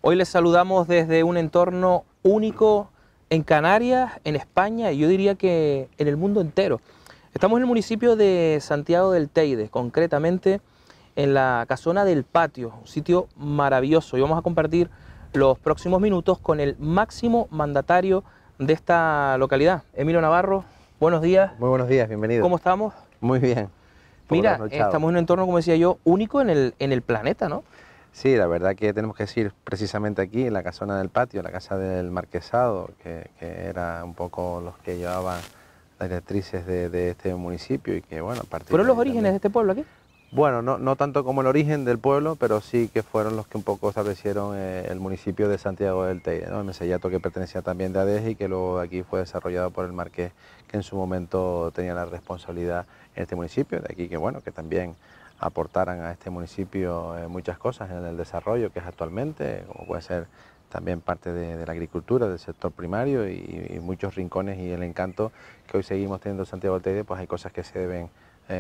Hoy les saludamos desde un entorno único en Canarias, en España y yo diría que en el mundo entero. Estamos en el municipio de Santiago del Teide, concretamente en la casona del Patio, un sitio maravilloso, y vamos a compartir los próximos minutos con el máximo mandatario de esta localidad. Emilio Navarro, buenos días. Muy buenos días, bienvenido. ¿Cómo estamos? Muy bien. Mira, estamos en un entorno, como decía yo, único en el planeta, ¿no? Sí, la verdad que tenemos que decir precisamente aquí, en la casona del Patio, la casa del marquesado, que era un poco los que llevaban las directrices de este municipio y que, bueno, a partir ¿Fueron de los orígenes también, de este pueblo aquí? bueno, no tanto como el origen del pueblo, pero sí que fueron los que un poco establecieron el municipio de Santiago del Teide, ¿no? El mesellato que pertenecía también de Adeje y que luego aquí fue desarrollado por el marqués, que en su momento tenía la responsabilidad en este municipio, de aquí que, bueno, que también aportaran a este municipio muchas cosas en el desarrollo que es actualmente, como puede ser también parte de la agricultura, del sector primario y muchos rincones y el encanto que hoy seguimos teniendo en Santiago del Teide, pues hay cosas que se deben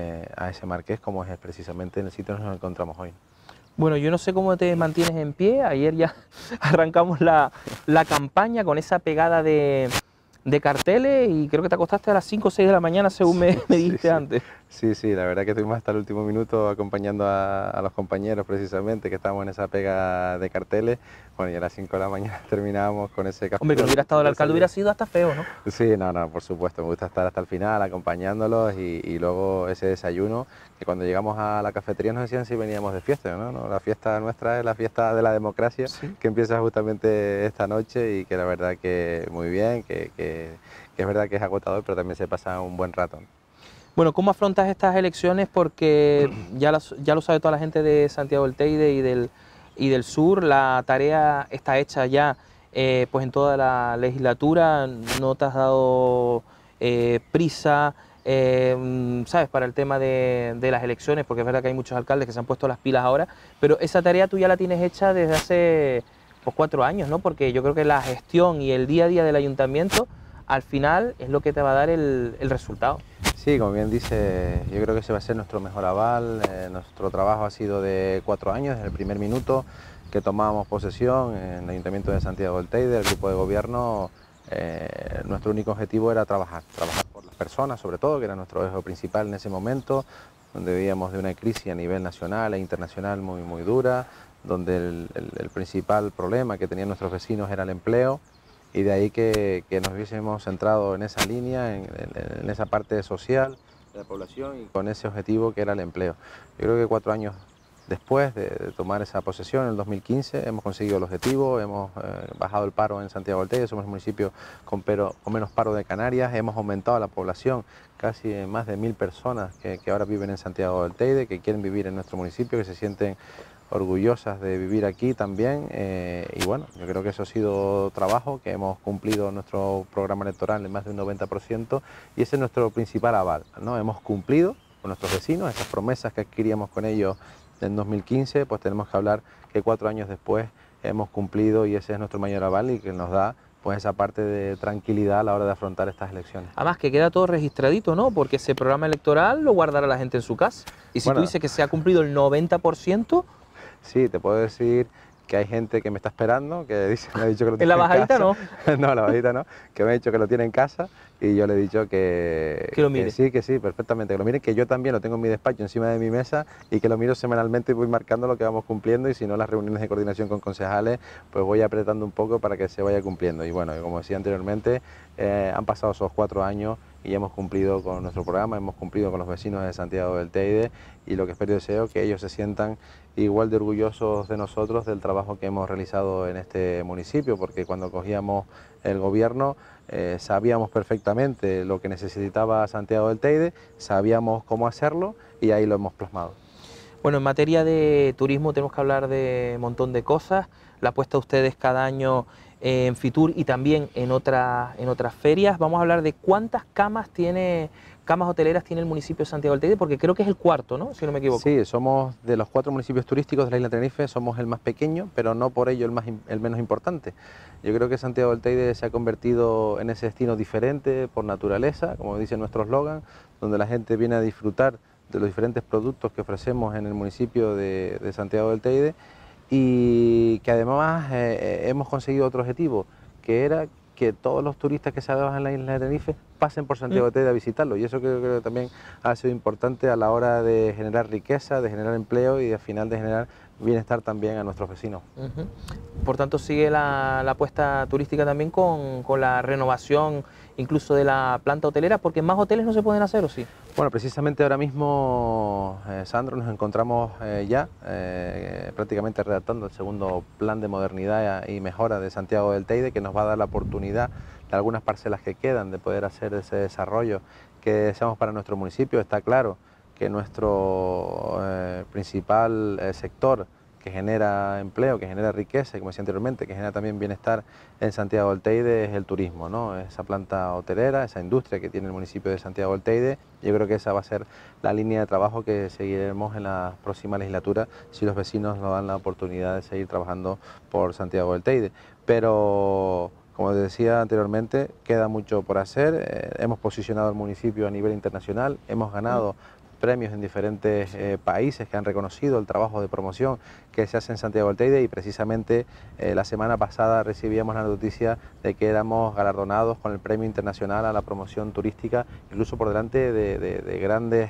a ese marqués, como es precisamente en el sitio donde nos encontramos hoy. Bueno, yo no sé cómo te mantienes en pie, ayer ya arrancamos la campaña con esa pegada de carteles y creo que te acostaste a las 5 o 6 de la mañana según me dijiste antes. Sí, la verdad que estuvimos hasta el último minuto acompañando a los compañeros precisamente que estábamos en esa pega de carteles. Bueno, y a las 5 de la mañana terminábamos con ese café. Hombre, que no hubiera estado el alcalde hubiera sido hasta feo, ¿no? Sí, no, por supuesto, me gusta estar hasta el final acompañándolos y luego ese desayuno, que cuando llegamos a la cafetería nos decían si veníamos de fiesta, ¿no? La fiesta nuestra es la fiesta de la democracia, sí, que empieza justamente esta noche y que la verdad que muy bien, que es verdad que es agotador, pero también se pasa un buen rato. Bueno, ¿cómo afrontas estas elecciones? Porque ya lo sabe toda la gente de Santiago del Teide y del sur, la tarea está hecha ya pues en toda la legislatura, no te has dado prisa, ¿sabes?, para el tema de las elecciones, porque es verdad que hay muchos alcaldes que se han puesto las pilas ahora, pero esa tarea tú ya la tienes hecha desde hace pues, 4 años, ¿no? Porque yo creo que la gestión y el día a día del ayuntamiento al final es lo que te va a dar el resultado. Sí, como bien dice, yo creo que ese va a ser nuestro mejor aval. Nuestro trabajo ha sido de 4 años, desde el primer minuto que tomábamos posesión en el Ayuntamiento de Santiago del Teide, el grupo de gobierno. Nuestro único objetivo era trabajar por las personas, sobre todo, que era nuestro eje principal en ese momento, donde vivíamos de una crisis a nivel nacional e internacional muy dura, donde el principal problema que tenían nuestros vecinos era el empleo. Y de ahí que nos hubiésemos centrado en esa línea, en esa parte social de la población y con ese objetivo que era el empleo. Yo creo que 4 años después de tomar esa posesión, en el 2015, hemos conseguido el objetivo, hemos bajado el paro en Santiago del Teide, somos el municipio con menos paro de Canarias, hemos aumentado la población, casi más de 1000 personas que ahora viven en Santiago del Teide, que quieren vivir en nuestro municipio, que se sienten orgullosas de vivir aquí también y bueno, yo creo que eso ha sido trabajo, que hemos cumplido nuestro programa electoral en más de un 90% y ese es nuestro principal aval, ¿no? Hemos cumplido con nuestros vecinos, esas promesas que adquiríamos con ellos en 2015, pues tenemos que hablar que 4 años después hemos cumplido y ese es nuestro mayor aval y que nos da pues esa parte de tranquilidad a la hora de afrontar estas elecciones. Además que queda todo registradito, ¿no? Porque ese programa electoral lo guardará la gente en su casa y si tú dices que se ha cumplido el 90%... Sí, te puedo decir que hay gente que me está esperando, que me ha dicho que lo tiene en la bajadita no. No, la bajadita no, que me ha dicho que lo tiene en casa y yo le he dicho que lo mire. Que sí, perfectamente, que lo mire, que yo también lo tengo en mi despacho encima de mi mesa y que lo miro semanalmente y voy marcando lo que vamos cumpliendo y si no las reuniones de coordinación con concejales pues voy apretando un poco para que se vaya cumpliendo y bueno, como decía anteriormente, han pasado esos 4 años y hemos cumplido con nuestro programa, hemos cumplido con los vecinos de Santiago del Teide y lo que espero y deseo es que ellos se sientan igual de orgullosos de nosotros del trabajo que hemos realizado en este municipio, porque cuando cogíamos el gobierno sabíamos perfectamente lo que necesitaba Santiago del Teide, sabíamos cómo hacerlo y ahí lo hemos plasmado. Bueno, en materia de turismo tenemos que hablar de un montón de cosas, la apuesta de ustedes cada año en Fitur y también en otras ferias. Vamos a hablar de cuántas camas hoteleras tiene el municipio de Santiago del Teide, porque creo que es el cuarto, ¿no? Si no me equivoco. Sí, somos de los 4 municipios turísticos de la isla Tenerife, somos el más pequeño, pero no por ello el menos importante. Yo creo que Santiago del Teide se ha convertido en ese destino diferente por naturaleza, como dice nuestro eslogan, donde la gente viene a disfrutar de los diferentes productos que ofrecemos en el municipio de Santiago del Teide y que además hemos conseguido otro objetivo, que era que todos los turistas que se alojan en la isla de Tenerife pasen por Santiago de Teide a visitarlo, y eso creo que también ha sido importante a la hora de generar riqueza, de generar empleo y al final de generar bienestar también a nuestros vecinos. Por tanto, sigue la apuesta turística también con la renovación incluso de la planta hotelera, porque más hoteles no se pueden hacer, ¿o sí? Bueno, precisamente ahora mismo, Sandro, nos encontramos ya prácticamente redactando el segundo plan de modernidad y mejora de Santiago del Teide, que nos va a dar la oportunidad de algunas parcelas que quedan de poder hacer ese desarrollo que deseamos para nuestro municipio. Está claro que nuestro principal sector que genera empleo, que genera riqueza, y como decía anteriormente, que genera también bienestar en Santiago del Teide es el turismo, ¿no? Esa planta hotelera, esa industria que tiene el municipio de Santiago del Teide. Yo creo que esa va a ser la línea de trabajo que seguiremos en la próxima legislatura si los vecinos nos dan la oportunidad de seguir trabajando por Santiago del Teide. Pero, como decía anteriormente, queda mucho por hacer. Hemos posicionado al municipio a nivel internacional, hemos ganado premios en diferentes países que han reconocido el trabajo de promoción que se hace en Santiago del Teide, y precisamente la semana pasada recibíamos la noticia de que éramos galardonados con el Premio Internacional a la Promoción Turística, incluso por delante de grandes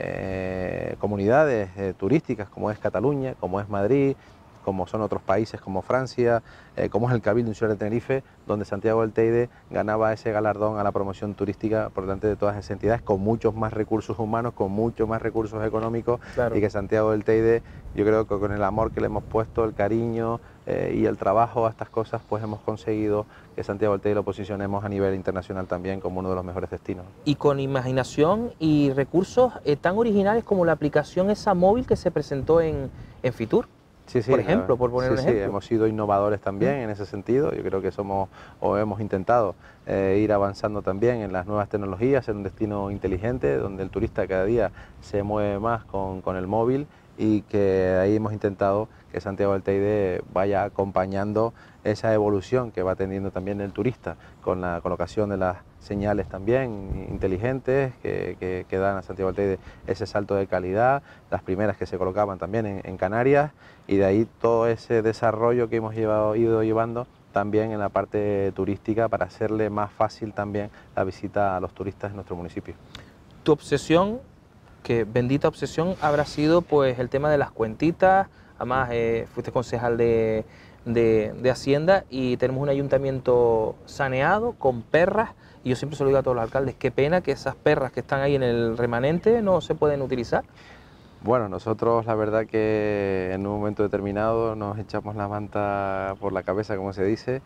comunidades turísticas como es Cataluña, como es Madrid, como son otros países como Francia, como es el Cabildo Insular de Tenerife, donde Santiago del Teide ganaba ese galardón a la promoción turística por delante de todas esas entidades, con muchos más recursos humanos, con muchos más recursos económicos, claro. Y que Santiago del Teide, yo creo que con el amor que le hemos puesto, el cariño y el trabajo a estas cosas, pues hemos conseguido que Santiago del Teide lo posicionemos a nivel internacional también como uno de los mejores destinos. Y con imaginación y recursos tan originales como la aplicación esa móvil que se presentó en Fitur. Sí, sí, por ejemplo, por poner un ejemplo. Sí, hemos sido innovadores también en ese sentido. Yo creo que somos, o hemos intentado ir avanzando también en las nuevas tecnologías, ser un destino inteligente, donde el turista cada día se mueve más con el móvil, y que ahí hemos intentado que Santiago del Teide vaya acompañando esa evolución que va teniendo también el turista, con la colocación de las señales también inteligentes que dan a Santiago del Teide ese salto de calidad, las primeras que se colocaban también en Canarias, y de ahí todo ese desarrollo que hemos ido llevando también en la parte turística para hacerle más fácil también la visita a los turistas en nuestro municipio. Tu obsesión, que bendita obsesión, habrá sido pues el tema de las cuentitas. Además fuiste concejal de Hacienda, y tenemos un ayuntamiento saneado, con perras, y yo siempre se lo digo a todos los alcaldes, qué pena que esas perras que están ahí en el remanente no se pueden utilizar. Bueno, nosotros la verdad que en un momento determinado nos echamos la manta por la cabeza, como se dice,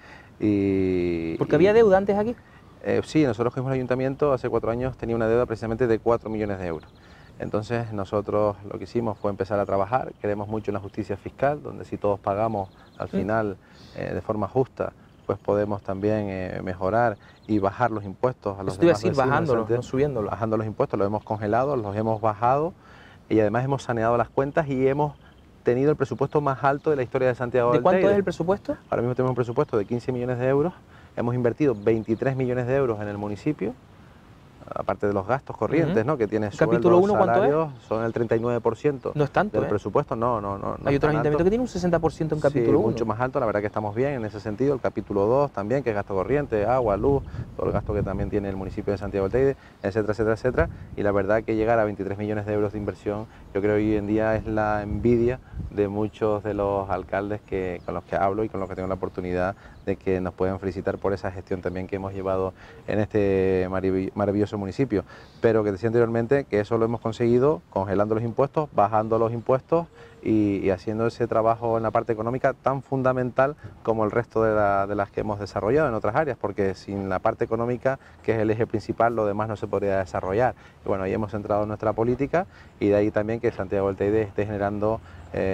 y... ¿Porque había deuda antes aquí? Sí, nosotros que fuimos al ayuntamiento hace 4 años tenía una deuda precisamente de 4 millones de euros. Entonces nosotros lo que hicimos fue empezar a trabajar. Creemos mucho en la justicia fiscal, donde si todos pagamos al final de forma justa, pues podemos también mejorar y bajar los impuestos a los demás vecinos. Bajándolos, no subiéndolos. Bajando los impuestos, los hemos congelado, los hemos bajado, y además hemos saneado las cuentas y hemos tenido el presupuesto más alto de la historia de Santiago del Teide. ¿De cuánto es el presupuesto? Ahora mismo tenemos un presupuesto de 15 millones de euros, hemos invertido 23 millones de euros en el municipio, aparte de los gastos corrientes, ¿no? Que tiene capítulo 1, salarios, ¿cuánto es? son el 39%. No es tanto, del presupuesto, no. Hay otros ayuntamientos que tienen un 60% en capítulo 1. Mucho más alto, la verdad que estamos bien en ese sentido. El capítulo 2 también, que es gasto corriente, agua, luz, todo el gasto que también tiene el municipio de Santiago del Teide, etcétera, etcétera, etcétera. Y la verdad que llegar a 23 millones de euros de inversión, yo creo que hoy en día es la envidia de muchos de los alcaldes con los que hablo y con los que tengo la oportunidad de que nos puedan felicitar por esa gestión también que hemos llevado en este maravilloso municipio. Pero que decía anteriormente que eso lo hemos conseguido congelando los impuestos, bajando los impuestos y haciendo ese trabajo en la parte económica tan fundamental como el resto de las que hemos desarrollado en otras áreas, porque sin la parte económica, que es el eje principal, lo demás no se podría desarrollar. Y bueno, ahí hemos centrado nuestra política, y de ahí también que Santiago del Teide esté generando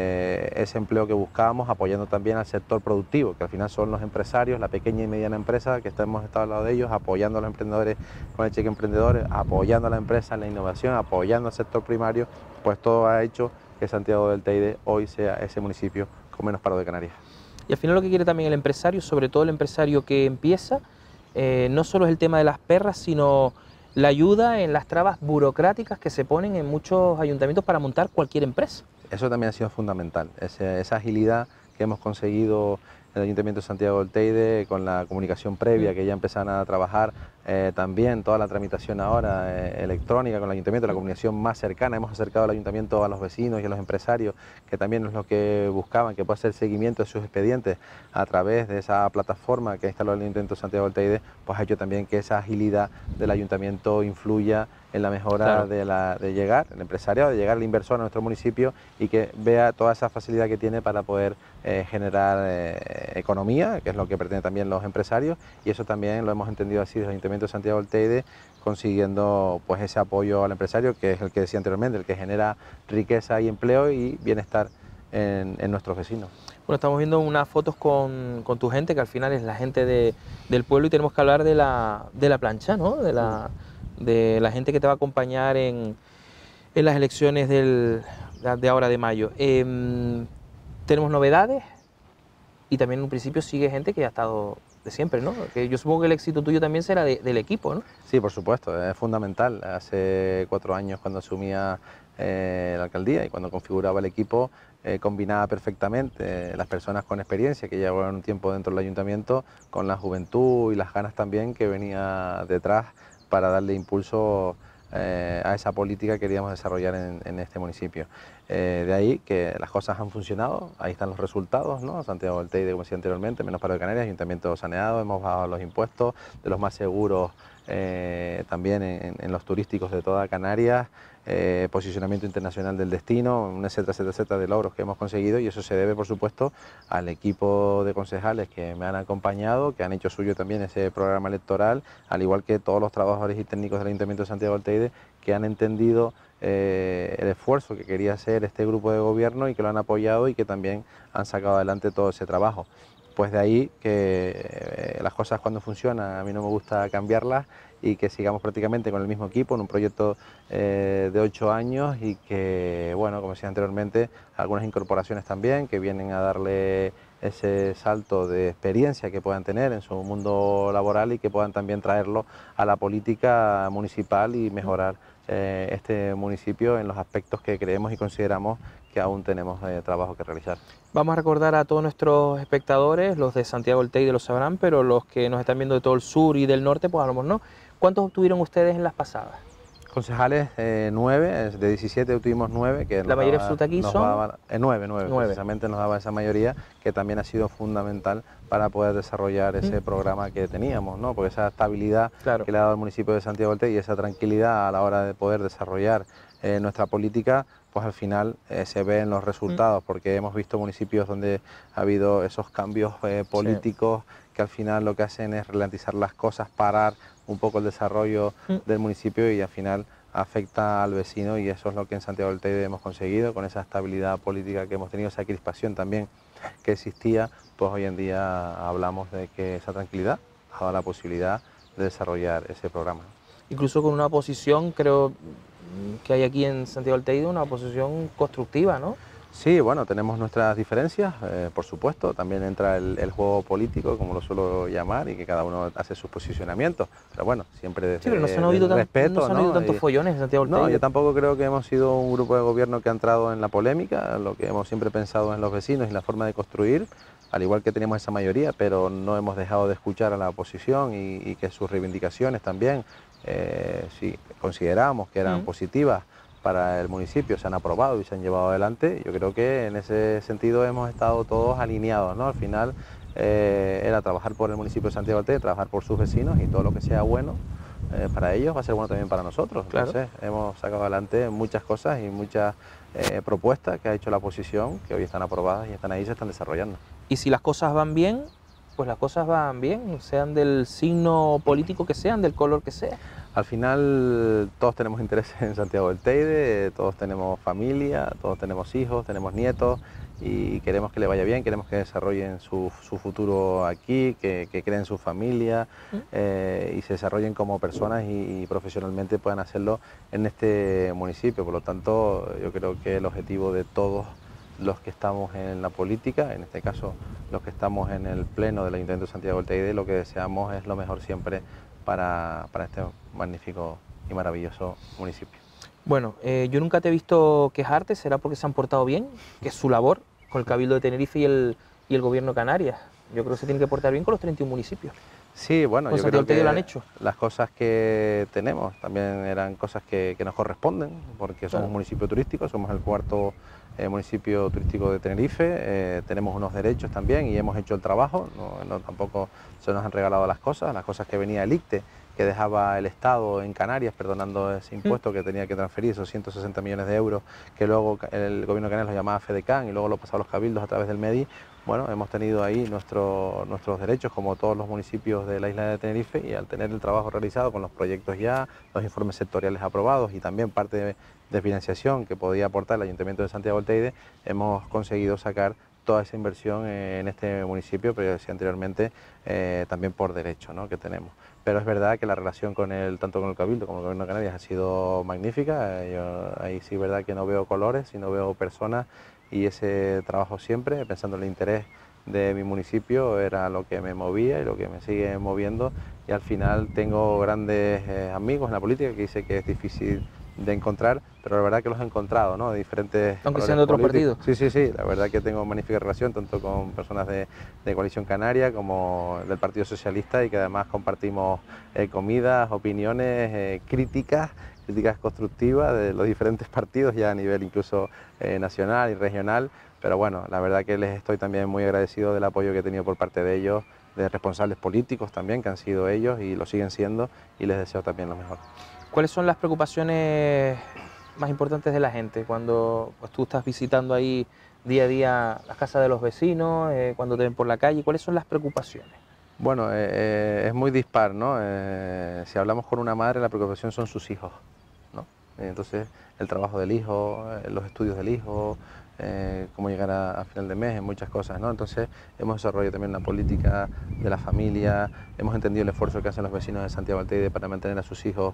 ese empleo que buscábamos, apoyando también al sector productivo, que al final son los empresarios, la pequeña y mediana empresa, que hemos estado al lado de ellos, apoyando a los emprendedores con el cheque emprendedor, apoyando a la empresa en la innovación, apoyando al sector primario. Pues todo ha hecho que Santiago del Teide hoy sea ese municipio con menos paro de Canarias. Y al final lo que quiere también el empresario, sobre todo el empresario que empieza, no solo es el tema de las perras, sino la ayuda en las trabas burocráticas que se ponen en muchos ayuntamientos para montar cualquier empresa. Eso también ha sido fundamental, esa agilidad que hemos conseguido el Ayuntamiento de Santiago del Teide con la comunicación previa, que ya empezaron a trabajar, también toda la tramitación ahora electrónica con el Ayuntamiento, la comunicación más cercana. Hemos acercado al Ayuntamiento a los vecinos y a los empresarios, que también es lo que buscaban, que pueda hacer seguimiento de sus expedientes a través de esa plataforma que instaló el Ayuntamiento de Santiago del Teide, pues ha hecho también que esa agilidad del Ayuntamiento influya en la mejora de llegar, el empresariado, de llegar el inversor a nuestro municipio y que vea toda esa facilidad que tiene para poder generar economía, que es lo que pretenden también los empresarios, y eso también lo hemos entendido así desde el Ayuntamiento de Santiago del Teide, consiguiendo pues ese apoyo al empresario, que es el que decía anteriormente, el que genera riqueza y empleo y bienestar en nuestros vecinos. Bueno, estamos viendo unas fotos con tu gente, que al final es la gente del pueblo, y tenemos que hablar de la plancha, ¿no? De la gente que te va a acompañar en las elecciones de ahora de mayo. Tenemos novedades y también en un principio sigue gente que ha estado de siempre, ¿no? Que yo supongo que el éxito tuyo también será del equipo, ¿no? Sí, por supuesto, es fundamental. Hace 4 años, cuando asumía la alcaldía y cuando configuraba el equipo, combinaba perfectamente las personas con experiencia que llevaban un tiempo dentro del ayuntamiento con la juventud y las ganas también que venía detrás para darle impulso a esa política que queríamos desarrollar en este municipio. De ahí que las cosas han funcionado, ahí están los resultados, ¿no? Santiago del Teide, como decía anteriormente, menos paro de Canarias, ayuntamiento saneado, hemos bajado los impuestos, de los más seguros también en los turísticos de toda Canarias, posicionamiento internacional del destino, un etcétera de logros que hemos conseguido, y eso se debe, por supuesto, al equipo de concejales que me han acompañado, que han hecho suyo también ese programa electoral, al igual que todos los trabajadores y técnicos del Ayuntamiento de Santiago del Teide, que han entendido el esfuerzo que quería hacer este grupo de gobierno y que lo han apoyado y que también han sacado adelante todo ese trabajo. Pues de ahí que las cosas cuando funcionan a mí no me gusta cambiarlas y que sigamos prácticamente con el mismo equipo en un proyecto de 8 años y que, bueno, como decía anteriormente, algunas incorporaciones también que vienen a darle ese salto de experiencia que puedan tener en su mundo laboral y que puedan también traerlo a la política municipal y mejorar este municipio en los aspectos que creemos y consideramos que aún tenemos trabajo que realizar. Vamos a recordar a todos nuestros espectadores, los de Santiago del Teide lo sabrán, pero los que nos están viendo de todo el sur y del norte, pues a lo mejor no. ¿Cuántos obtuvieron ustedes en las pasadas? Concejales 9, de 17 obtuvimos 9. Que la mayoría absoluta aquí son 9, precisamente nos daba esa mayoría, que también ha sido fundamental para poder desarrollar ese programa que teníamos, ¿no? Porque esa estabilidad que le ha dado al municipio de Santiago del Teide y esa tranquilidad a la hora de poder desarrollar nuestra política, pues al final se ve en los resultados, porque hemos visto municipios donde ha habido esos cambios políticos que al final lo que hacen es ralentizar las cosas, parar un poco el desarrollo del municipio y al final afecta al vecino, y eso es lo que en Santiago del Teide hemos conseguido con esa estabilidad política que hemos tenido, esa crispación también que existía, pues hoy en día hablamos de que esa tranquilidad ha dado la posibilidad de desarrollar ese programa. Incluso con una oposición, creo que hay aquí en Santiago del Teide, una oposición constructiva, ¿no? Sí, bueno, tenemos nuestras diferencias, por supuesto, también entra el juego político, como lo suelo llamar, y que cada uno hace sus posicionamientos, pero bueno, siempre desde pero no se han oído respeto, no se han oído tantos follones en Santiago del Teide. No, yo tampoco creo que hemos sido un grupo de gobierno que ha entrado en la polémica, lo que hemos siempre pensado en los vecinos y la forma de construir, al igual que teníamos esa mayoría, pero no hemos dejado de escuchar a la oposición y que sus reivindicaciones también, si consideramos que eran positivas para el municipio, se han aprobado y se han llevado adelante. Yo creo que en ese sentido hemos estado todos alineados, ¿no? Al final era trabajar por el municipio de Santiago del Teide, trabajar por sus vecinos, y todo lo que sea bueno para ellos va a ser bueno también para nosotros. Claro. Entonces hemos sacado adelante muchas cosas y muchas propuestas que ha hecho la oposición, que hoy están aprobadas y están ahí, se están desarrollando. Y si las cosas van bien, pues las cosas van bien, sean del signo político que sean, del color que sea. Al final todos tenemos intereses en Santiago del Teide, todos tenemos familia, todos tenemos hijos, tenemos nietos y queremos que le vaya bien, queremos que desarrollen su futuro aquí, que creen su familia y se desarrollen como personas y profesionalmente puedan hacerlo en este municipio. Por lo tanto, yo creo que el objetivo de todos los que estamos en la política, en este caso los que estamos en el pleno del Ayuntamiento de Santiago del Teide, lo que deseamos es lo mejor siempre para este magnífico y maravilloso municipio. Bueno, yo nunca te he visto quejarte, será porque se han portado bien, que es su labor, con el Cabildo de Tenerife y el Gobierno de Canarias. Yo creo que se tiene que portar bien con los 31 municipios. Sí, bueno, Con yo Santiago creo que lo han hecho. las cosas que tenemos también eran cosas que nos corresponden, porque somos un municipio turístico, somos el cuarto municipio turístico de Tenerife, tenemos unos derechos también y hemos hecho el trabajo, tampoco se nos han regalado las cosas que venía el ICTE, que dejaba el Estado en Canarias perdonando ese impuesto que tenía que transferir, esos 160 millones de euros, que luego el Gobierno de Canarias lo llamaba FEDECAN y luego lo pasaba a los cabildos a través del MEDI. Bueno, hemos tenido ahí nuestros derechos como todos los municipios de la isla de Tenerife, y al tener el trabajo realizado con los proyectos ya, los informes sectoriales aprobados y también parte de financiación que podía aportar el Ayuntamiento de Santiago del Teide, hemos conseguido sacar toda esa inversión en este municipio, pero decía anteriormente, también por derecho, ¿no?, que tenemos. Pero es verdad que la relación tanto con el Cabildo como con el Gobierno de Canarias ha sido magnífica. Yo ahí sí es verdad que no veo colores, sino veo personas, y ese trabajo siempre, pensando en el interés de mi municipio, era lo que me movía y lo que me sigue moviendo, y al final tengo grandes amigos en la política, que dice que es difícil de encontrar, pero la verdad que los he encontrado, ¿no?, de diferentes... Aunque sean de otros partidos. Sí, la verdad que tengo magnífica relación tanto con personas de Coalición Canaria como del Partido Socialista, y que además compartimos comidas, opiniones, críticas constructivas de los diferentes partidos, ya a nivel incluso nacional y regional, pero bueno, la verdad que les estoy también muy agradecido del apoyo que he tenido por parte de ellos, de responsables políticos también, que han sido ellos y lo siguen siendo, y les deseo también lo mejor. ¿Cuáles son las preocupaciones más importantes de la gente cuando pues, tú estás visitando ahí día a día las casas de los vecinos, cuando te ven por la calle? ¿Cuáles son las preocupaciones? Bueno, es muy dispar, ¿no? Si hablamos con una madre, la preocupación son sus hijos, ¿no? Entonces, el trabajo del hijo, los estudios del hijo, cómo llegar a final de mes, en muchas cosas, ¿no? Entonces, hemos desarrollado también una política de la familia, hemos entendido el esfuerzo que hacen los vecinos de Santiago del Teide para mantener a sus hijos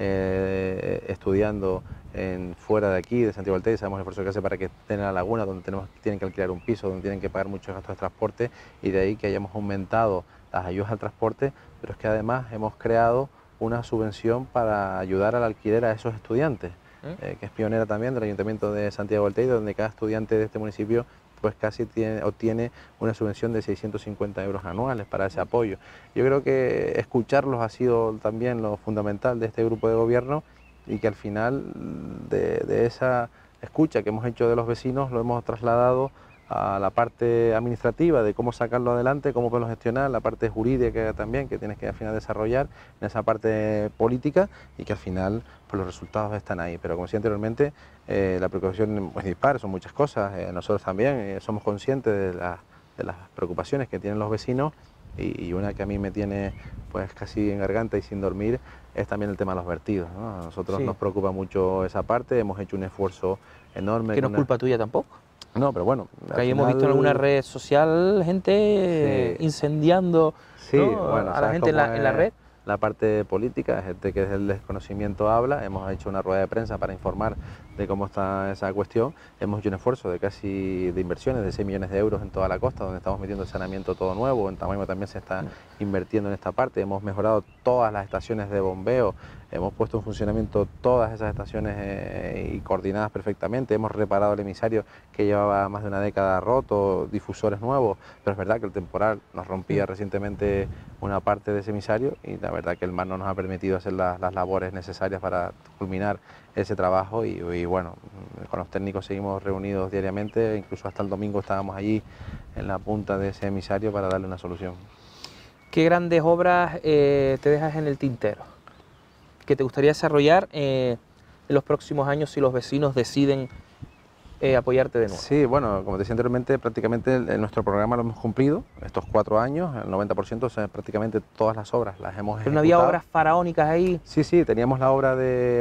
estudiando fuera de aquí, de Santiago del Teide. Sabemos el esfuerzo que hace para que estén en la laguna, donde tienen que alquilar un piso, donde tienen que pagar muchos gastos de transporte, y de ahí que hayamos aumentado las ayudas al transporte, pero es que además hemos creado una subvención para ayudar al alquiler a esos estudiantes, que es pionera también del Ayuntamiento de Santiago del Teide, donde cada estudiante de este municipio pues casi obtiene una subvención de 650 euros anuales para ese apoyo. Yo creo que escucharlos ha sido también lo fundamental de este grupo de gobierno, y que al final de esa escucha que hemos hecho de los vecinos lo hemos trasladado a la parte administrativa de cómo sacarlo adelante, cómo poderlo gestionar, la parte jurídica también que tienes que al final desarrollar, en esa parte política, y que al final pues, los resultados están ahí. Pero como decía anteriormente, la preocupación es dispar, son muchas cosas, nosotros también somos conscientes de las preocupaciones que tienen los vecinos, y una que a mí me tiene pues casi en garganta y sin dormir es también el tema de los vertidos, ¿no? A nosotros nos preocupa mucho esa parte, hemos hecho un esfuerzo enorme. Que no es culpa tuya tampoco. No, pero bueno... Ahí hemos visto en alguna red social gente incendiando, ¿no?, bueno, a la gente en la red. La parte política, gente que desde el desconocimiento habla. Hemos hecho una rueda de prensa para informar de cómo está esa cuestión. Hemos hecho un esfuerzo de inversiones de 6 millones de euros en toda la costa, donde estamos metiendo saneamiento todo nuevo. En Tamaimo también se está invirtiendo en esta parte. Hemos mejorado todas las estaciones de bombeo, hemos puesto en funcionamiento todas esas estaciones y coordinadas perfectamente. Hemos reparado el emisario que llevaba más de una década roto, difusores nuevos, pero es verdad que el temporal nos rompía recientemente una parte de ese emisario, y la verdad que el mar no nos ha permitido hacer las labores necesarias para culminar ese trabajo, y bueno, con los técnicos seguimos reunidos diariamente, incluso hasta el domingo estábamos allí en la punta de ese emisario para darle una solución. ¿Qué grandes obras te dejas en el tintero que te gustaría desarrollar en los próximos años si los vecinos deciden apoyarte de nuevo? Sí, bueno, como te decía anteriormente, prácticamente nuestro programa lo hemos cumplido estos 4 años, el 90%, o sea, prácticamente todas las obras las hemos ejecutado. ¿Pero no había obras faraónicas ahí? Sí, teníamos la obra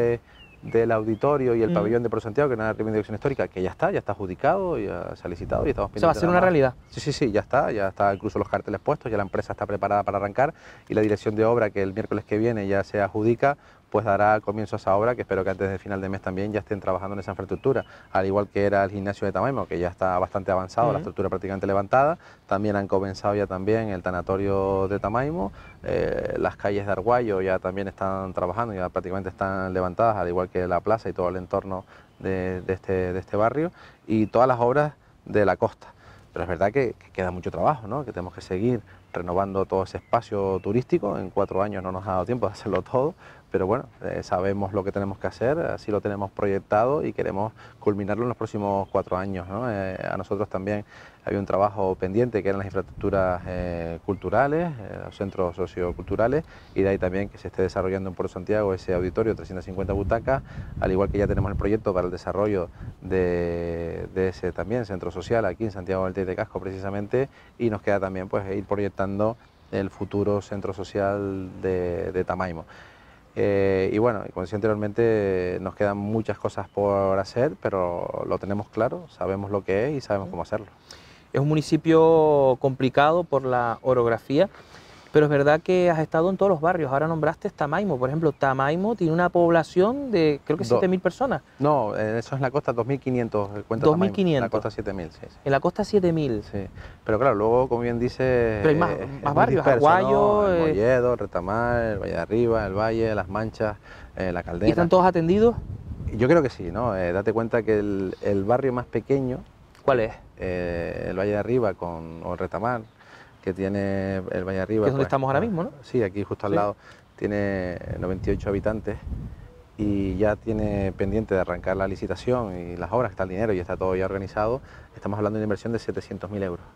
del auditorio y el pabellón de Pro Santiago, que era la primera dirección histórica, que ya está adjudicado, ya se ha licitado y estamos pendientes. ¿Se va a hacer una realidad? Sí, ya está incluso los carteles puestos, ya la empresa está preparada para arrancar, y la dirección de obra, que el miércoles que viene ya se adjudica, pues dará comienzo a esa obra, que espero que antes del final de mes también ya estén trabajando en esa infraestructura, al igual que era el gimnasio de Tamaimo, que ya está bastante avanzado, la estructura prácticamente levantada. También han comenzado ya también el tanatorio de Tamaimo, las calles de Arguayo ya también están trabajando, ya prácticamente están levantadas, al igual que la plaza y todo el entorno de este barrio, y todas las obras de la costa. Pero es verdad que queda mucho trabajo, ¿no? Que tenemos que seguir renovando todo ese espacio turístico. En 4 años no nos ha dado tiempo de hacerlo todo, pero bueno, sabemos lo que tenemos que hacer, así lo tenemos proyectado y queremos culminarlo en los próximos 4 años, ¿no? A nosotros también había un trabajo pendiente que eran las infraestructuras culturales, los centros socioculturales, y de ahí también que se esté desarrollando en Puerto Santiago ese auditorio, 350 butacas, al igual que ya tenemos el proyecto para el desarrollo de ese también centro social aquí en Santiago del Teide Casco precisamente, y nos queda también pues ir proyectando el futuro centro social de Tamaimo. Y bueno, como decía anteriormente, nos quedan muchas cosas por hacer, pero lo tenemos claro, sabemos lo que es y sabemos cómo hacerlo. Es un municipio complicado por la orografía, pero es verdad que has estado en todos los barrios. Ahora nombraste Tamaimo, por ejemplo. Tamaimo tiene una población de creo que 7.000 personas. No, eso es la costa 2.500, cuenta 2.500. la costa 7.000, sí, sí. En la costa 7.000. Sí, pero claro, luego, como bien dice... Pero hay más barrios, Aguayo... ¿no? El Molledo, el Retamar, el Valle de Arriba, el Valle, Las Manchas, la Caldera... ¿Y están todos atendidos? Yo creo que sí, ¿no? Date cuenta que el barrio más pequeño... ¿Cuál es? El Valle de Arriba o el Retamar, que tiene el Valle de Arriba... Que es donde estamos ahora mismo, ¿no? Sí, aquí justo al lado, tiene 98 habitantes y ya tiene pendiente de arrancar la licitación y las obras, está el dinero y está todo ya organizado. Estamos hablando de una inversión de 700.000 euros.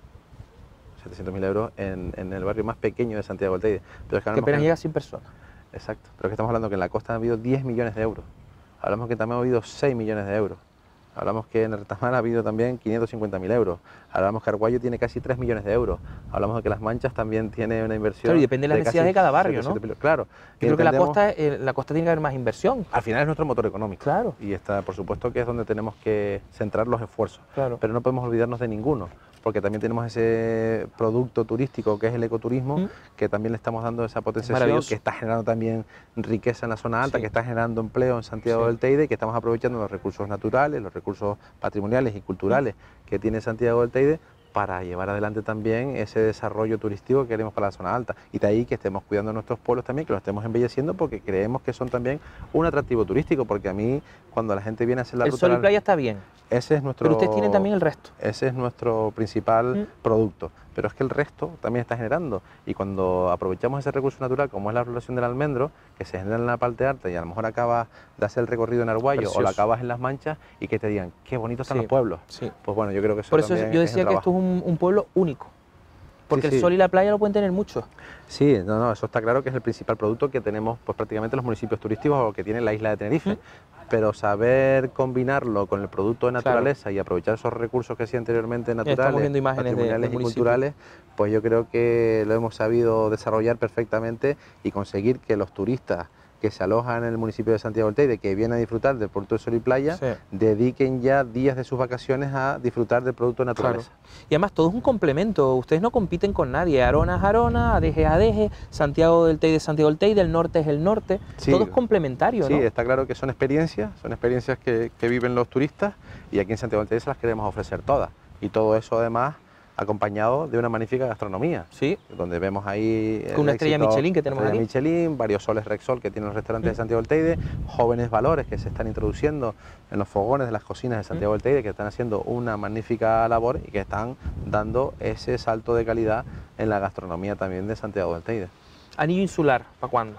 700.000 euros en el barrio más pequeño de Santiago del Teide. Pero es que apenas llega a 100 personas. Exacto, pero es que estamos hablando que en la costa ha habido 10 millones de euros. Hablamos que también ha habido 6 millones de euros. Hablamos que en el Retamar ha habido también 550.000 euros. Hablamos que Arguayo tiene casi 3 millones de euros. Hablamos de que Las Manchas también tiene una inversión... Claro, y depende de las necesidades de cada barrio, ¿no? Claro. Yo creo que la costa tiene que haber más inversión. Al final es nuestro motor económico. Claro. Y está, por supuesto, que es donde tenemos que centrar los esfuerzos. Claro. Pero no podemos olvidarnos de ninguno, porque también tenemos ese producto turístico que es el ecoturismo, que también le estamos dando esa potenciación, que está generando también riqueza en la zona alta, que está generando empleo en Santiago del Teide, y que estamos aprovechando los recursos naturales, los recursos patrimoniales y culturales que tiene Santiago del Teide para llevar adelante también ese desarrollo turístico que queremos para la zona alta. Y de ahí que estemos cuidando nuestros pueblos también, que los estemos embelleciendo, porque creemos que son también un atractivo turístico, porque a mí, cuando la gente viene a hacer la ruta... El sol y playa está bien. Ese es nuestro... Pero ustedes tienen también el resto. Ese es nuestro principal producto, pero es que el resto también está generando, y cuando aprovechamos ese recurso natural, como es la floración del almendro, que se genera en la parte alta y a lo mejor acabas de hacer el recorrido en Arguayo o lo acabas en Las Manchas y que te digan, qué bonitos están los pueblos. Sí. Pues bueno, yo creo que eso por eso también yo decía que esto es un pueblo único, porque el sol y la playa lo pueden tener muchos. Sí, no, eso está claro que es el principal producto que tenemos pues prácticamente los municipios turísticos o que tiene la isla de Tenerife. Pero saber combinarlo con el producto de naturaleza y aprovechar esos recursos que decía anteriormente naturales, patrimoniales y culturales, pues yo creo que lo hemos sabido desarrollar perfectamente y conseguir que los turistas que se alojan en el municipio de Santiago del Teide, que vienen a disfrutar del producto de sol y playa, dediquen ya días de sus vacaciones a disfrutar del producto de naturaleza. Claro. Y además todo es un complemento, ustedes no compiten con nadie, Arona es Arona, Adeje es Adeje, Santiago del Teide es Santiago del Teide, el norte es el norte, todo es complementario, ¿no? Sí, está claro que son experiencias que viven los turistas, y aquí en Santiago del Teide se las queremos ofrecer todas, y todo eso además acompañado de una magnífica gastronomía, donde vemos ahí con una estrella Michelin que tenemos aquí. Michelin, varios soles Rexol que tienen los restaurantes de Santiago del Teide, jóvenes valores que se están introduciendo en los fogones de las cocinas de Santiago del Teide, que están haciendo una magnífica labor y que están dando ese salto de calidad en la gastronomía también de Santiago del Teide. Anillo insular, ¿para cuándo?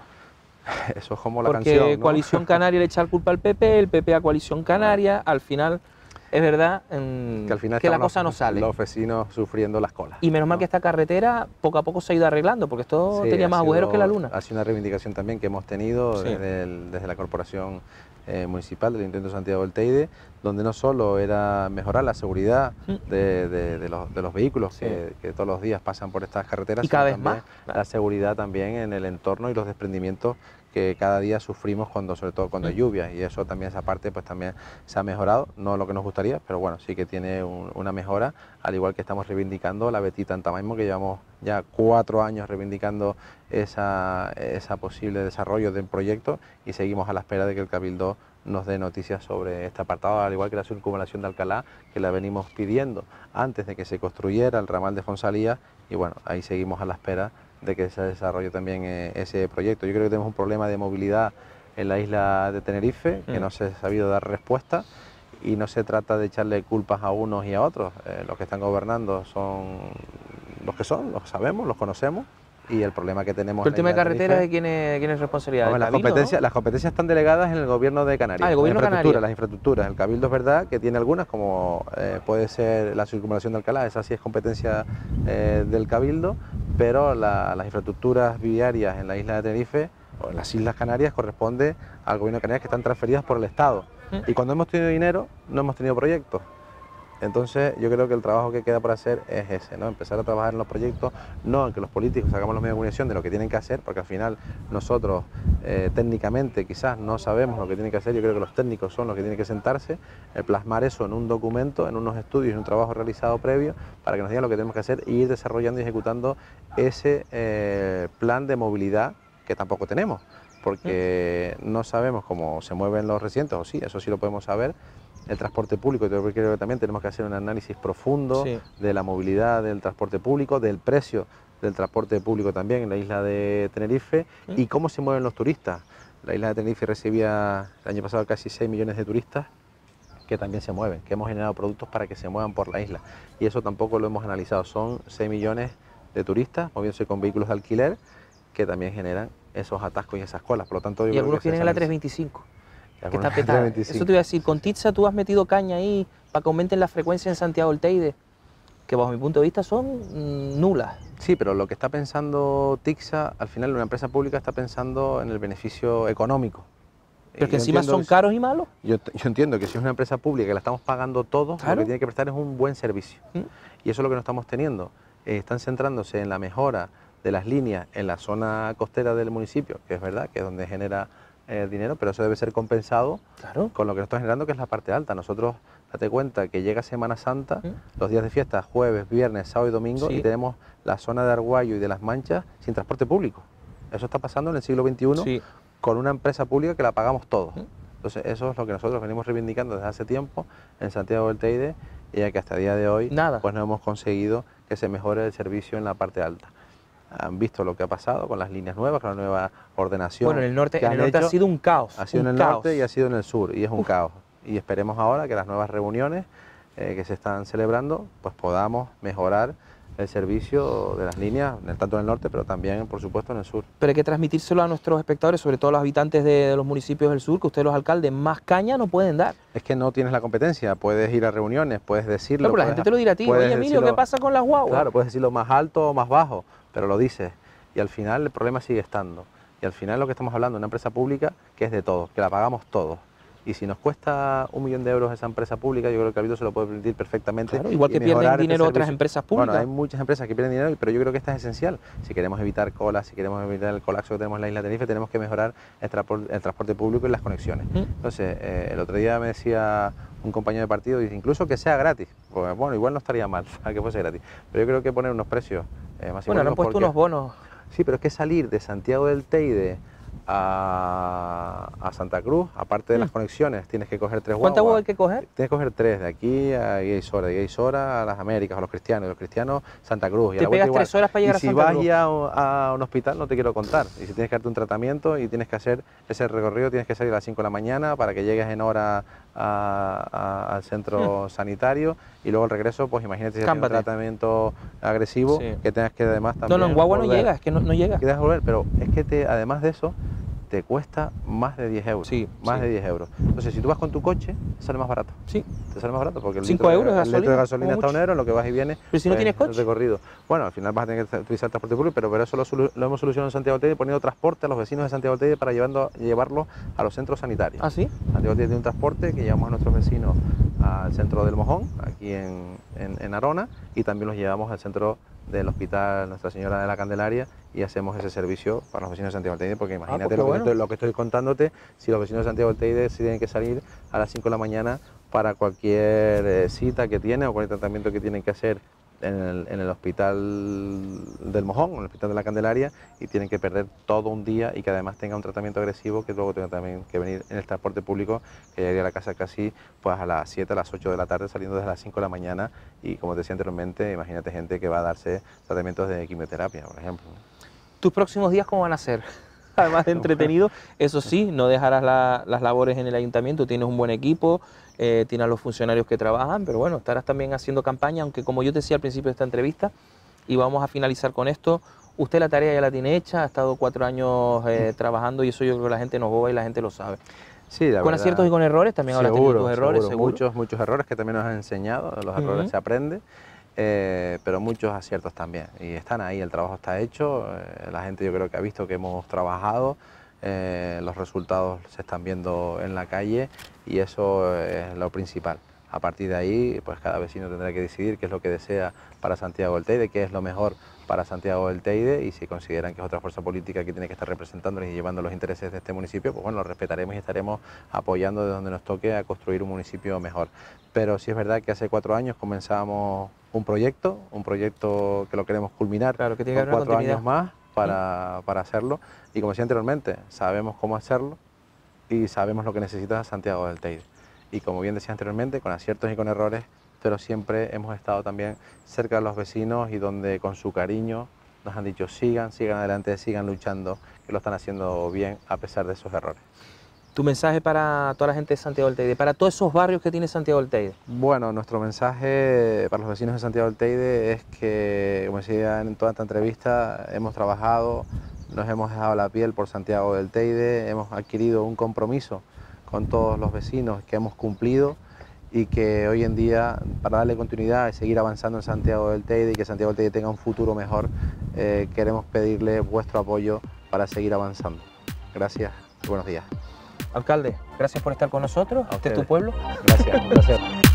Eso es como la canción, ¿no? Porque Coalición Canaria le echa la culpa al PP, el PP a Coalición Canaria, al final... Es verdad que, al final que la cosa no sale. Los vecinos sufriendo las colas. Y menos mal que esta carretera poco a poco se ha ido arreglando, porque esto tenía más agujeros que la luna. Ha sido una reivindicación también que hemos tenido desde la corporación municipal del Ayuntamiento de Santiago del Teide, donde no solo era mejorar la seguridad de los vehículos que todos los días pasan por estas carreteras, y cada sino vez también más la seguridad también en el entorno y los desprendimientos que cada día sufrimos sobre todo cuando hay lluvias, y eso también, esa parte pues también se ha mejorado, no lo que nos gustaría, pero bueno, sí que tiene una mejora, al igual que estamos reivindicando la Betita en Tamaimo, que llevamos ya 4 años reivindicando esa posible desarrollo del proyecto, y seguimos a la espera de que el Cabildo nos dé noticias sobre este apartado, al igual que la circunvalación de Alcalá, que la venimos pidiendo antes de que se construyera el ramal de Fonsalía, y bueno, ahí seguimos a la espera de que se desarrolle también ese proyecto. Yo creo que tenemos un problema de movilidad en la isla de Tenerife, que no se ha sabido dar respuesta, y no se trata de echarle culpas a unos y a otros. Los que están gobernando son, los sabemos, los conocemos, y el problema que tenemos ¿Pero el tema de carreteras de quién es responsabilidad? Hombre, las competencias están delegadas en el gobierno de Canarias. Ah, el gobierno de Canarias. Las infraestructuras. El Cabildo es verdad que tiene algunas, como puede ser la circunvalación de Alcalá, esa sí es competencia del Cabildo, pero las infraestructuras viarias en la isla de Tenerife o en las Islas Canarias corresponde al gobierno de Canarias, que están transferidas por el Estado. Y cuando hemos tenido dinero, no hemos tenido proyectos. Entonces yo creo que el trabajo que queda por hacer es ese, ¿no? Empezar a trabajar en los proyectos, no en que los políticos hagamos los medios de comunicación de lo que tienen que hacer, porque al final nosotros técnicamente quizás no sabemos lo que tienen que hacer. Yo creo que los técnicos son los que tienen que sentarse, plasmar eso en un documento, en unos estudios, en un trabajo realizado previo, para que nos digan lo que tenemos que hacer e ir desarrollando y ejecutando ese plan de movilidad que tampoco tenemos, porque no sabemos cómo se mueven los recintos, o sí, eso sí lo podemos saber. El transporte público, yo creo que también tenemos que hacer un análisis profundo de la movilidad del transporte público, del precio del transporte público también en la isla de Tenerife y cómo se mueven los turistas. La isla de Tenerife recibía el año pasado casi 6 millones de turistas que también se mueven, que hemos generado productos para que se muevan por la isla, y eso tampoco lo hemos analizado. Son 6 millones de turistas moviéndose con vehículos de alquiler que también generan esos atascos y esas colas. Por lo tanto, y algunos tienen la 325. Que está petada. Eso te iba a decir, con Titsa tú has metido caña ahí para que aumenten la frecuencia en Santiago del Teide, que bajo mi punto de vista son nulas. Sí, pero lo que está pensando Titsa, al final una empresa pública está pensando en el beneficio económico. Pero que encima son caros y malos. Yo entiendo que si es una empresa pública que la estamos pagando todos, claro, lo que tiene que prestar es un buen servicio. Y eso es lo que no estamos teniendo. Están centrándose en la mejora de las líneas en la zona costera del municipio, que es verdad, que es donde genera dinero, pero eso debe ser compensado con lo que nos está generando, que es la parte alta. Nosotros, date cuenta que llega Semana Santa, los días de fiesta, jueves, viernes, sábado y domingo, y tenemos la zona de Arguayo y de Las Manchas sin transporte público. Eso está pasando en el siglo XXI con una empresa pública que la pagamos todos. Entonces eso es lo que nosotros venimos reivindicando desde hace tiempo en Santiago del Teide, y ya que hasta el día de hoy pues no hemos conseguido que se mejore el servicio en la parte alta. Han visto lo que ha pasado con las líneas nuevas, con la nueva ordenación. Bueno, en el norte ha sido un caos. Ha sido en el norte y ha sido en el sur, y es un caos. Y esperemos ahora que las nuevas reuniones que se están celebrando, pues podamos mejorar el servicio de las líneas, tanto en el norte, pero también, por supuesto, en el sur. Pero hay que transmitírselo a nuestros espectadores, sobre todo a los habitantes de los municipios del sur, que ustedes los alcaldes más caña no pueden dar. Es que no tienes la competencia, puedes ir a reuniones, puedes decirlo. Claro, pero la gente te lo dirá a ti, oye Emilio, ¿qué pasa con las guaguas? Claro, puedes decirlo más alto o más bajo, pero lo dices, y al final el problema sigue estando. Y al final lo que estamos hablando de una empresa pública que es de todos, que la pagamos todos. Y si nos cuesta 1 millón de euros esa empresa pública, yo creo que el Cabildo se lo puede permitir perfectamente. Claro, igual que pierden dinero otras empresas públicas. Bueno, hay muchas empresas que pierden dinero, pero yo creo que esta es esencial. Si queremos evitar colas, si queremos evitar el colapso que tenemos en la isla de Tenerife, tenemos que mejorar el transporte público y las conexiones. Entonces, el otro día me decía un compañero de partido, dice, incluso que sea gratis. Pues bueno, igual no estaría mal que fuese gratis. Pero yo creo que poner unos precios más bueno, han puesto unos bonos. Sí, pero es que salir de Santiago del Teide a Santa Cruz, aparte de las conexiones, tienes que coger 3 guaguas. ¿Cuántas guaguas hay que coger? Tienes que coger 3, de aquí a Gueisora, de Gueisora a las Américas, a los cristianos Santa Cruz. Te pegas 3 horas para llegar a Santa Cruz. Y si vas ya a un hospital, no te quiero contar. Y si tienes que darte un tratamiento y tienes que hacer ese recorrido, tienes que salir a las 5 de la mañana para que llegues en hora al centro sanitario, y luego el regreso, pues imagínate si tienes un tratamiento agresivo, que tengas que además también... No, en guagua no llega, es que no llega. Que volver, pero es que además de eso, te cuesta más de 10 euros. Sí, más de 10 euros. Entonces, si tú vas con tu coche, te sale más barato. Sí. Te sale más barato porque el 5 euros de litro de gasolina está a 1 euro, en lo que vas y vienes. Pero si no tienes coche. El recorrido. Bueno, al final vas a tener que utilizar transporte público, pero eso lo hemos solucionado en Santiago del Teide poniendo transporte a los vecinos de Santiago del Teide para llevarlos a los centros sanitarios. ¿Ah, sí? Santiago del Teide tiene un transporte que llevamos a nuestros vecinos al centro del Mojón, aquí en Arona, y también los llevamos al centro del Hospital Nuestra Señora de la Candelaria, y hacemos ese servicio para los vecinos de Santiago del Teide, porque imagínate lo que estoy contándote, si los vecinos de Santiago del Teide se tienen que salir a las 5 de la mañana para cualquier cita que tienen o cualquier tratamiento que tienen que hacer en el Hospital del Mojón, en el Hospital de la Candelaria, y tienen que perder todo un día, y que además tenga un tratamiento agresivo, que luego tenga también que venir en el transporte público, que llegue a la casa casi pues a las 7, a las 8 de la tarde, saliendo desde las 5 de la mañana, y como te decía anteriormente, imagínate gente que va a darse tratamientos de quimioterapia, por ejemplo. ¿Tus próximos días cómo van a ser? además de entretenido. Eso sí, no dejarás las labores en el ayuntamiento, tienes un buen equipo, tienes a los funcionarios que trabajan, pero bueno, estarás también haciendo campaña, aunque como yo te decía al principio de esta entrevista, y vamos a finalizar con esto, usted la tarea ya la tiene hecha, ha estado 4 años trabajando y eso yo creo que la gente nos va y la gente lo sabe. Sí, la con verdad, aciertos y con errores, también habrás tenido tus errores, seguro. Muchos errores que también nos han enseñado, de los errores se aprende, pero muchos aciertos también. Y están ahí, el trabajo está hecho, la gente yo creo que ha visto que hemos trabajado, los resultados se están viendo en la calle y eso es lo principal. A partir de ahí, pues cada vecino tendrá que decidir qué es lo que desea para Santiago del Teide, qué es lo mejor para Santiago del Teide, y si consideran que es otra fuerza política que tiene que estar representándoles y llevando los intereses de este municipio, pues bueno, lo respetaremos y estaremos apoyando de donde nos toque a construir un municipio mejor. Pero sí es verdad que hace 4 años comenzamos un proyecto que lo queremos culminar, claro, que tiene que con haber 4 años más para hacerlo, y como decía anteriormente, sabemos cómo hacerlo y sabemos lo que necesita Santiago del Teide. Y como bien decía anteriormente, con aciertos y con errores, pero siempre hemos estado también cerca de los vecinos y donde con su cariño nos han dicho sigan adelante, sigan luchando, que lo están haciendo bien a pesar de esos errores. ¿Tu mensaje para toda la gente de Santiago del Teide, para todos esos barrios que tiene Santiago del Teide? Bueno, nuestro mensaje para los vecinos de Santiago del Teide es que, como decía en toda esta entrevista, hemos trabajado, nos hemos dejado la piel por Santiago del Teide, hemos adquirido un compromiso con todos los vecinos que hemos cumplido y que hoy en día, para darle continuidad y seguir avanzando en Santiago del Teide y que Santiago del Teide tenga un futuro mejor, queremos pedirle vuestro apoyo para seguir avanzando. Gracias y buenos días. Alcalde, gracias por estar con nosotros. Este es tu pueblo. Gracias.